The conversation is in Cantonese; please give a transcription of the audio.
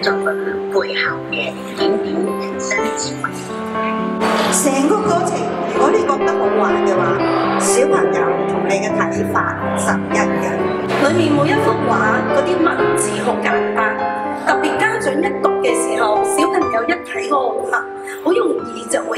作品背後嘅點點人生智慧。 成個過程，如果你覺得好玩嘅話，小朋友同你嘅睇法實一樣。 裏面每一幅畫嗰啲文字好簡單，特別家長一讀嘅時候，小朋友一睇個畫，好容易就會